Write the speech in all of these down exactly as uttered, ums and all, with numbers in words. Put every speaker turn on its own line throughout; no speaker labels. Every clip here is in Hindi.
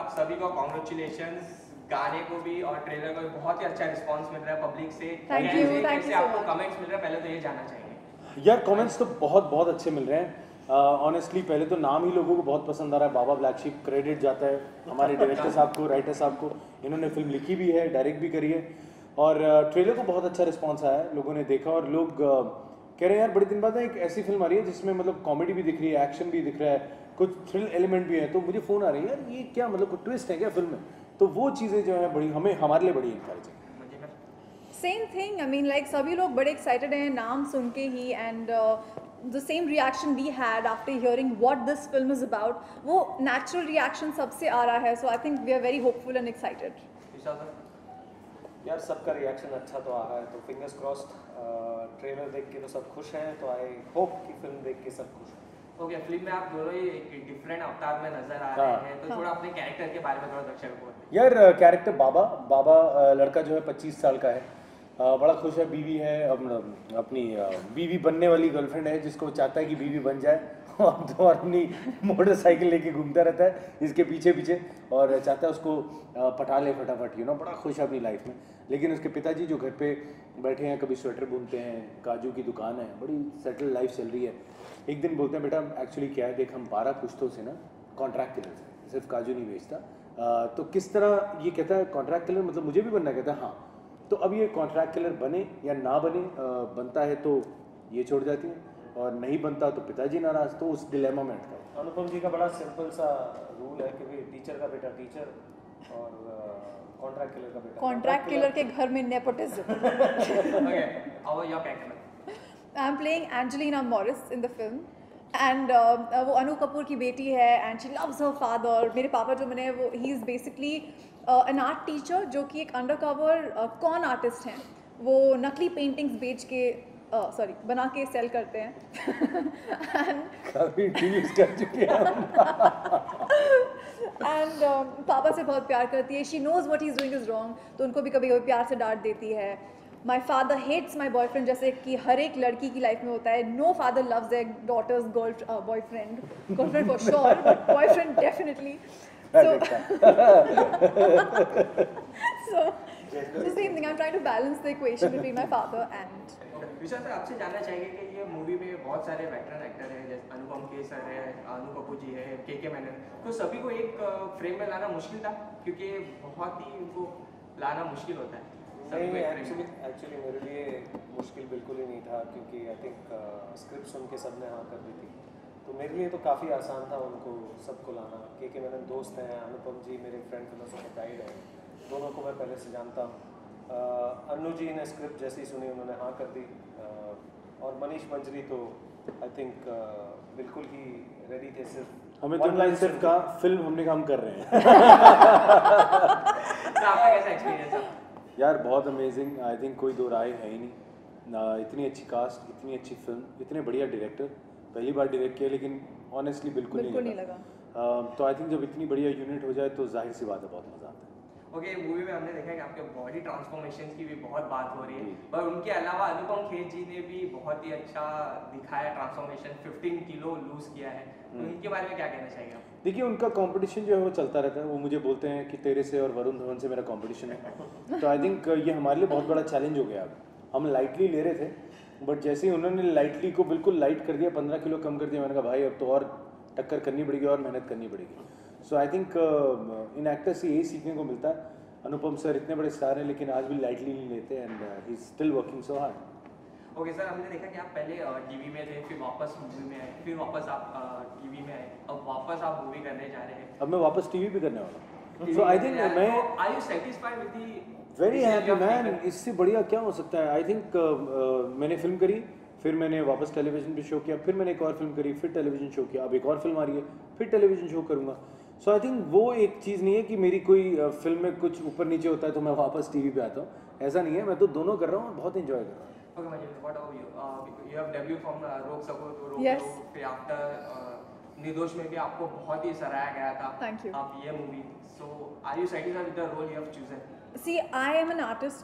आप सभी को कॉन्ग्रेचुलेशंस, गाने को भी और ट्रेलर को भी बहुत ही अच्छा रिस्पांस मिल रहा है पब्लिक से।
Thank you,
कैसे
thank you
कैसे
so
आपको
much.
कमेंट्स मिल रहा है, पहले तो ये जानना चाहेंगे।
यार कमेंट्स तो बहुत बहुत अच्छे मिल रहे हैं। ऑनेस्टली uh, पहले तो नाम ही लोगों को बहुत पसंद आ रहा है, बाबा ब्लैक शीप। क्रेडिट जाता है हमारे डायरेक्टर साहब को, राइटर साहब को। इन्होंने फिल्म लिखी भी है, डायरेक्ट भी करी है, और ट्रेलर को बहुत अच्छा रिस्पांस आया है, लोगों ने देखा। और लोग uh, कह रहे हैं यार बड़े दिन बाद एक ऐसी फिल्म आ रही है जिसमें मतलब कॉमेडी भी दिख रही है, एक्शन भी दिख रहा है, कुछ थ्रिल एलिमेंट भी है। तो मुझे फ़ोन आ रही है यार ये क्या मतलब कुछ ट्विस्ट है क्या फिल्म में। तो वो चीज़ें जो है बड़ी हमें हमारे लिए बड़ी encouraging.
Same thing, I mean like सभी लोग बड़े एक्साइटेड हैं नाम सुन के ही, and the same reaction we had after hearing what this film is about, वो नेचुरल रिएक्शन सबसे आ रहा है। So I think we are very hopeful and excited.
यार सबका रिएक्शन अच्छा तो आ रहा है, तो फिंगर्स क्रॉस्ड। ट्रेलर देख के तो सब खुश हैं, तो आई होप कि फिल्म देख के सब खुश हैं।
ओके, फिल्म में आप दोनों ही एक डिफरेंट अवतार में नजर आ रहे हैं, तो थोड़ा अपने कैरेक्टर के बारे में थोड़ा दर्शकों को बताइए।
यार कैरेक्टर बाबा बाबा अ, लड़का जो है पच्चीस साल का है, अ, बड़ा खुश है। बीवी है, अप- अपनी अ, बीवी बनने वाली गर्लफ्रेंड है जिसको चाहता है कि बीवी बन जाए तो अपनी मोटरसाइकिल लेके घूमता रहता है इसके पीछे पीछे, और चाहता है उसको अ, पटा ले फटाफट, यू नो। बड़ा खुश है अपनी लाइफ में। लेकिन उसके पिताजी जो घर पे बैठे हैं, कभी स्वेटर बुनते हैं, काजू की दुकान है, बड़ी सेटल लाइफ चल रही है। एक दिन बोलते हैं बेटा एक्चुअली क्या है, देख हम बारह पुश्तों से ना कॉन्ट्रैक्ट किलर से, सिर्फ काजू नहीं बेचता, आ, तो किस तरह ये कहता है कॉन्ट्रैक्ट किलर मतलब मुझे भी बनना है। कहता है हाँ। तो अब ये कॉन्ट्रैक्ट किलर बने या ना बने, आ, बनता है तो ये छोड़ जाती है, और नहीं बनता तो पिताजी नाराज। तो उस डिलेमा में अटका है।
अनुपम जी का बड़ा सिंपल सा रूल है कि भाई टीचर का बेटा टीचर और कॉन्ट्रैक्ट किलर का बेटा
कॉन्ट्रैक्ट किलर के घर में नेपोटिज्म।
ओके, अब your character.
I am playing Angelina Morris in the film, and वो अनु कपूर की बेटी है, and she loves her father. मेरे पापा जो मैंने वो ही is basically an art teacher जो कि एक अंडरकवर कॉन आर्टिस्ट हैं। वो नकली पेंटिंग्स बेच के सॉरी uh, बना के सेल करते हैं एंड
काफी इंटरव्यूज कर चुके हैं
एंड पापा से बहुत प्यार करती है। She knows what he is doing is wrong, तो उनको भी कभी कभी प्यार से डांट देती है। My father hates my boyfriend, जैसे कि हर एक लड़की की लाइफ में होता है। No father loves their daughters girl boyfriend, girlfriend for sure, but boyfriend definitely. So so the same thing, I'm trying to balance the equation between my father and
Vishal sir, आपसे जानना चाहेंगे कि ये मूवी में बहुत सारे वेटरन एक्टर हैं, जैसे अनुपम खेर सर है, अनु कपूर जी है, के के मेनन, तो सभी को एक फ्रेम में लाना मुश्किल था क्योंकि बहुत ही उनको लाना मुश्किल होता है।
नहीं, एक्चुअली एक्चुअली मेरे लिए मुश्किल बिल्कुल ही नहीं था, क्योंकि आई थिंक स्क्रिप्ट सुन के सब ने हाँ कर दी थी, तो मेरे लिए तो काफ़ी आसान था उनको सबको लाना। के के मेनन दोस्त हैं, अनुपम जी मेरे फ्रेंड फिलोसोफर गाइड हैं, दोनों को मैं पहले से जानता हूँ। अन्नू जी ने स्क्रिप्ट जैसे ही सुनी उन्होंने हाँ कर दी, uh, और मनीष मंजरी तो आई थिंक uh, बिल्कुल ही रेडी थे। सिर्फ
हमें तुम लाइन सिर्फ कहा फिल्म हमने काम कर रहे हैं।
तो आपका कैसा एक्सपीरियंस था?
यार बहुत अमेजिंग, आई थिंक कोई दो राय है ही नहीं ना। इतनी अच्छी कास्ट, इतनी अच्छी फिल्म, इतने बढ़िया डायरेक्टर, पहली बार डायरेक्ट किया, लेकिन ऑनेस्टली बिल्कुल,
बिल्कुल
नहीं
नहीं
लगा,
लगा।
uh, तो आई थिंक जब इतनी बढ़िया यूनिट हो जाए तो जाहिर सी बात है बहुत मजा आता है।
ओके, मूवी में हमने देखा कि आपके बॉडी ट्रांसफॉर्मेशन की भी बहुत बात हो रही है, पर उनके अलावा अनुपम खेर जी ने भी बहुत ही अच्छा दिखाया ट्रांसफॉर्मेशन, पंद्रह किलो लूज किया है, तो उनके बारे में क्या कहना चाहिए आप?
देखिए उनका कंपटीशन जो है वो चलता रहता है। वो मुझे बोलते हैं कि तेरे से और वरुण धवन से मेरा कंपटीशन है, तो आई थिंक ये हमारे लिए बहुत बड़ा चैलेंज हो गया। अब हम लाइटली ले रहे थे, बट जैसे ही उन्होंने लाइटली को बिल्कुल लाइट कर दिया, पंद्रह किलो कम कर दिया, मैंने कहा भाई अब तो और टक्कर करनी पड़ेगी और मेहनत करनी पड़ेगी। सो आई थिंक इन एक्टर से यही सीखने को मिलता है। अनुपम सर इतने बड़े स्टार हैं लेकिन आज भी लाइटली नहीं लेते, and he is still working so hard.
Okay sir, हमने देखा कि आप पहले टीवी में थे, फिर वापस मूवी में आए, फिर वापस आप टीवी में आए, अब वापस आप मूवी करने जा रहे हैं।
अब मैं वापस टीवी भी करने वाला हूँ। सो आई थिंक मैं
are you satisfied with the
very happy man. इससे बढ़िया क्या हो सकता है। आई थिंक uh, uh, मैंने फिल्म करी, फिर मैंने वापस टेलीविजन पे शो किया, फिर मैंने एक और फिल्म करी, फिर टेलीविजन शो किया, अब एक और फिल्म आ रही है, फिर टेलीविजन शो करूँगा। सो आई थिंक वो एक चीज़ नहीं है कि मेरी कोई फिल्म uh, में कुछ ऊपर नीचे होता है तो मैं वापस टीवी पे आता हूँ, ऐसा नहीं है। मैं तो दोनों कर रहा हूँ और बहुत इंजॉय कर रहा हूँ।
Okay, Majid, what about you? Uh, you have debuted from uh, Rok Sako to Rok
Yes.
Ro, फिर after uh, निर्दोष में भी आपको बहुत ही सराहा गया था।
Thank you.
आप ये movie, so are you satisfied with the role you have chosen?
See, I am an artist.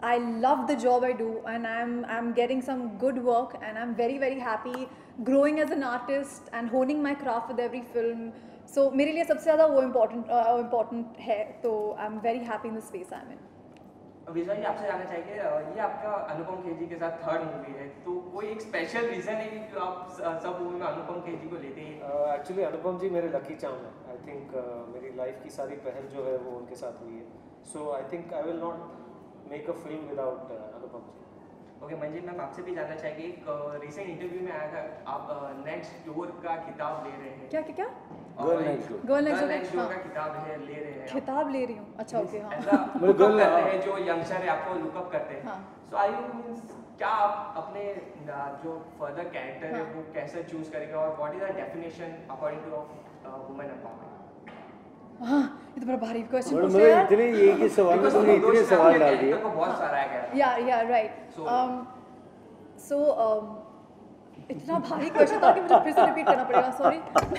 I love the job I do, and I'm I'm getting some good work, and I'm very very happy growing as an artist and honing my craft with every film. So मेरे लिए सबसे ज़्यादा वो important uh, important है, तो I'm very happy in the space I'm in.
Vijay ji, आपसे जानना चाहेंगे, अ, ये आपका अनुपम खेर जी के साथ थर्ड मूवी है, तो कोई एक स्पेशल रीजन है कि क्यों आप स- सब मूवी में अनुपम खेर जी को लेते हैं?
एक्चुअली अनुपम जी मेरे लकी चार्म है। आई थिंक मेरी लाइफ की सारी पहल जो है वो उनके साथ हुई है। So I think I will not make a film without Anupam ji.
Okay Manjil ma'am, आपसे भी जानना चाहेंगे, एक रिसेंट इंटरव्यू में आया था आप नेक्स्ट डोर का खिताब ले रहे हैं।
क्या क्या क्या?
Girl Next Door।
Girl Next Door का-
डोर का
हाँ।
खिताब है, ले रहे हैं आप।
खिताब ले रही हूँ, अच्छा ओके हाँ।
ऐसा
मतलब
लुकअप
girl-
करते हैं जो यंगस्टर है, आपको लुकअप करते हैं।
हाँ।
सो आई मींस क्या आप अपने अ, जो फर्दर कैरेक्टर है
हाँ।
वो कैसे चूज करेंगे, और what is the definition according to of women empowerment?
हाँ, ये तो बड़ा भारी क्वेश्चन
मतलब
पूछ लिया यार।
इतने ये कि सवाल में तुमने इतने सवाल डाल दिए।
को बहुत सारा है क्या?
Yeah, yeah, right.
So-
um, so um, इतना भारी क्वेश्चन था कि मुझे फिर से रिपीट करना पड़ेगा, sorry.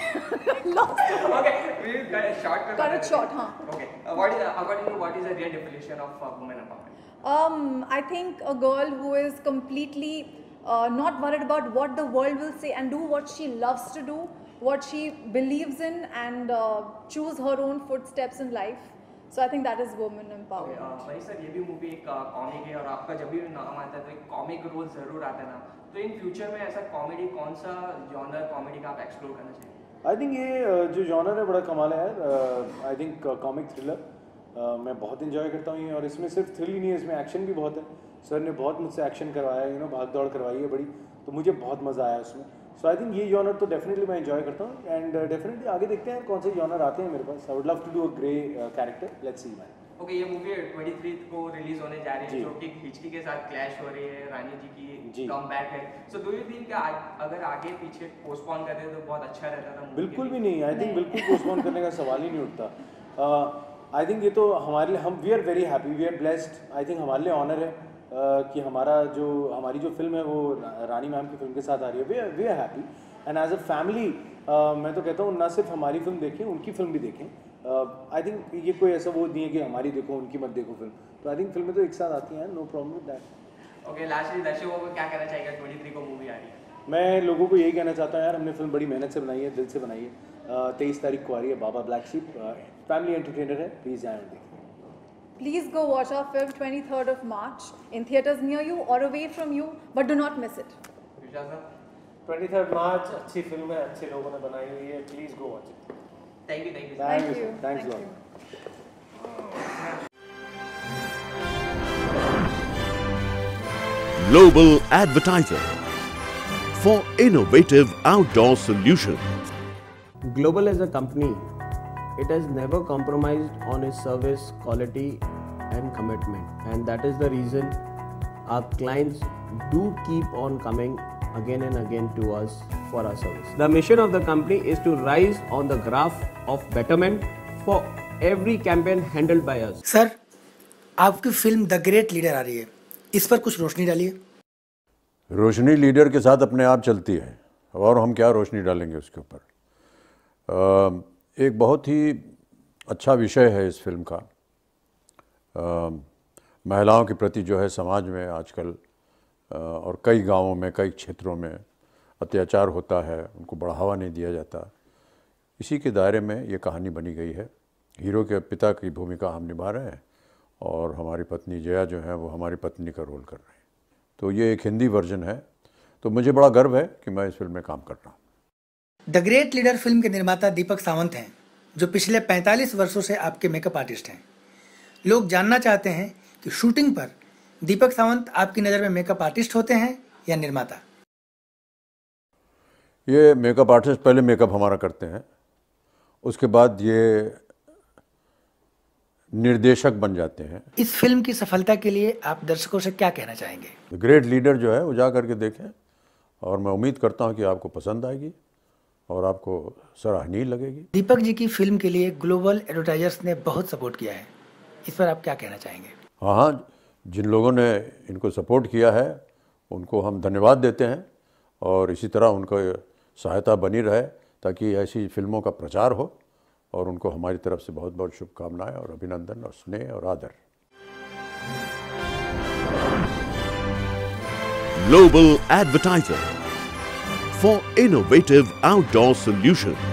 Okay, we will cut it short. कर
Cut it
देते
short,
हैं।
हाँ।
Okay, uh, what is according to what is the real definition of uh, women empowerment?
Um, I think a girl who is completely uh, not worried about what the world will say and do what she loves to do, what she believes in, and uh, choose her own footsteps in life. So I think that is women
Okay,
empowerment.
uh, भाई सर, ये भी मूवी एक कॉमिक है और आपका जब भी नाम आता है तो एक कॉमिक रोल जरूर आता है ना, तो इन फ्यूचर में ऐसा कॉमेडी कौन सा जॉनर कॉमेडी का आप एक्सप्लोर करना चाहेंगे?
आई थिंक ये uh, जो जॉनर है बड़ा कमाल है यार। आई थिंक कॉमिक थ्रिलर मैं बहुत इंजॉय करता हूँ ये, और इसमें सिर्फ थ्रिल ही नहीं है, इसमें एक्शन भी बहुत है। सर ने बहुत मुझसे एक्शन करवाया, यू नो भाग दौड़ करवाई है बड़ी, तो मुझे बहुत मज़ा आया उसमें। सो आई थिंक ये जॉनर तो डेफिनेटली मैं इंजॉय करता हूँ, एंड डेफिनेटली आगे देखते हैं कौन से जॉनर आते हैं मेरे पास। I would love to do a grey character, let's see man.
Okay, ये मूवी तेईस को रिलीज होने जा रही है,
जी।
जो कि हिचकी के साथ क्लैश हो रही है, रानी जी की
जी।
कमबैक है। सो डू यू थिंक अगर आगे पीछे पोस्टपोन कर दे तो बहुत अच्छा रहता था movie
बिल्कुल
के
भी
लिए?
नहीं, आई थिंक
नहीं।
बिल्कुल पोस्टपोन करने का सवाल ही नहीं उठता। आई थिंक ये तो हमारे लिए, हम we are very happy, we are blessed. I think हमारे लिए ऑनर है uh, कि हमारा जो हमारी जो फिल्म है वो रा- रानी मैम की फिल्म के साथ आ रही है। We are we are happy, and as a family मैं तो कहता हूँ ना सिर्फ हमारी फिल्म देखें, उनकी फिल्म भी देखें। आई थिंक ये कोई ऐसा वो नहीं है कि हमारी देखो उनकी मत देखो फिल्म, तो आई थिंक फिल्में तो एक साथ आती हैं, no problem with that.
Okay, lastly दर्शकों को क्या कहना चाहेगा? तेईस को मूवी आ रही है।
मैं लोगों को यही कहना चाहता हूँ यार, हमने फिल्म बड़ी मेहनत से बनाई है, दिल से बनाई है। तेईस तारीख को आ रही है Baba black sheep, family entertainer है, प्लीज़ जाएँ और देखें।
Please go watch our film twenty-third of March in theaters near you or away from you, but do not miss it.
Vishal sir,
twenty third March अच्छी फिल्म है, अच्छे लोगों ने बनाई हुई है, please go watch it.
Thank you, thank you.
Thank
Thank
you,
you.
sir. Thanks
Thank
a lot.
you.
Global Advertiser for innovative outdoor solutions.
Global as a company, it has never compromised on its service quality and commitment, and that is the reason our clients do keep on coming again and again to us for our service. The mission of the company is to rise on the graph of betterment for every campaign handled by us.
Sir, आपकी फिल्म द ग्रेट लीडर आ रही है, इस पर कुछ रोशनी डालिए।
रोशनी लीडर के साथ अपने आप चलती है, और हम क्या रोशनी डालेंगे उसके ऊपर। एक बहुत ही अच्छा विषय है इस फिल्म का। आ, महिलाओं के प्रति जो है समाज में आजकल आ, और कई गांवों में, कई क्षेत्रों में अत्याचार होता है, उनको बढ़ावा नहीं दिया जाता। इसी के दायरे में ये कहानी बनी गई है। हीरो के पिता की भूमिका हम निभा रहे हैं, और हमारी पत्नी जया जो है वो हमारी पत्नी का रोल कर रहे हैं। तो ये एक हिंदी वर्जन है, तो मुझे बड़ा गर्व है कि मैं इस फिल्म में काम कर रहा हूँ।
द ग्रेट लीडर फिल्म के निर्माता दीपक सावंत हैं, जो पिछले पैंतालीस वर्षों से आपके मेकअप आर्टिस्ट हैं। लोग जानना चाहते हैं कि शूटिंग पर दीपक सावंत आपकी नज़र में मेकअप आर्टिस्ट होते हैं या निर्माता?
ये मेकअप आर्टिस्ट पहले मेकअप हमारा करते हैं, उसके बाद ये निर्देशक बन जाते हैं।
इस फिल्म की सफलता के लिए आप दर्शकों से क्या कहना चाहेंगे?
ग्रेट लीडर जो है वो जा करके देखें, और मैं उम्मीद करता हूँ कि आपको पसंद आएगी और आपको सराहनीय लगेगी।
दीपक जी की फिल्म के लिए ग्लोबल एडवर्टाइजर्स ने बहुत सपोर्ट किया है, इस पर आप क्या कहना चाहेंगे?
हाँ हाँ, जिन लोगों ने इनको सपोर्ट किया है उनको हम धन्यवाद देते हैं, और इसी तरह उनको सहायता बनी रहे ताकि ऐसी फिल्मों का प्रचार हो, और उनको हमारी तरफ से बहुत बहुत शुभकामनाएं और अभिनंदन और स्नेह और आदर।
Global Advertiser for innovative outdoor solutions.